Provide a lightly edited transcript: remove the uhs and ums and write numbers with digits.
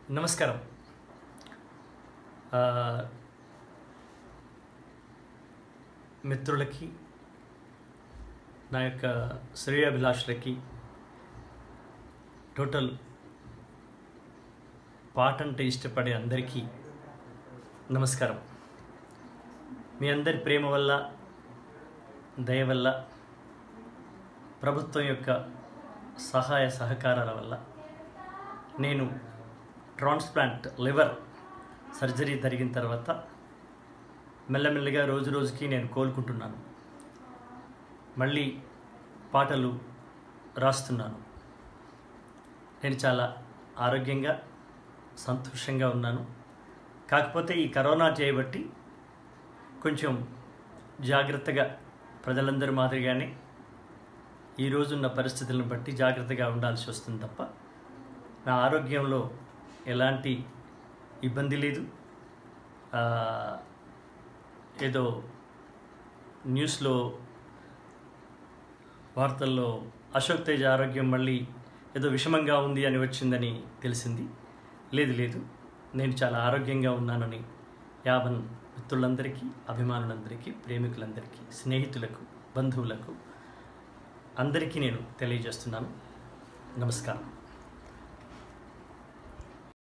నమస్కారం. ఆహ్, మిత్రులకి, నా యొక్క శ్రేయోభిలాషులకి, టోటల్ పాటంటే ఇష్టపడే అందరికీ నమస్కారం. మీ అందరి ప్రేమ వల్ల, దయ వల్ల, ప్రభుత్వం యొక్క సహాయ సహకారాల వల్ల నేను ట్రాన్స్ప్లాంట్ లివర్ సర్జరీ జరిగిన తర్వాత మెల్లమెల్లగా రోజు రోజుకి నేను కోలుకుంటున్నాను. మళ్ళీ పాటలు రాస్తున్నాను. నేను చాలా ఆరోగ్యంగా, సంతోషంగా ఉన్నాను. కాకపోతే ఈ కరోనా చేయబట్టి కొంచెం జాగ్రత్తగా ప్రజలందరి మాదిరిగానే ఈరోజున్న పరిస్థితులను బట్టి జాగ్రత్తగా ఉండాల్సి వస్తుంది తప్ప నా ఆరోగ్యంలో ఎలాంటి ఇబ్బంది లేదు. ఏదో న్యూస్లో వార్తల్లో అశోక్ తేజ ఆరోగ్యం మళ్ళీ ఏదో విషమంగా ఉంది అని వచ్చిందని తెలిసింది. లేదు, నేను చాలా ఆరోగ్యంగా ఉన్నానని యావన్ మిత్రులందరికీ, అభిమానులందరికీ, ప్రేమికులందరికీ, స్నేహితులకు, బంధువులకు అందరికీ నేను తెలియజేస్తున్నాను. నమస్కారం.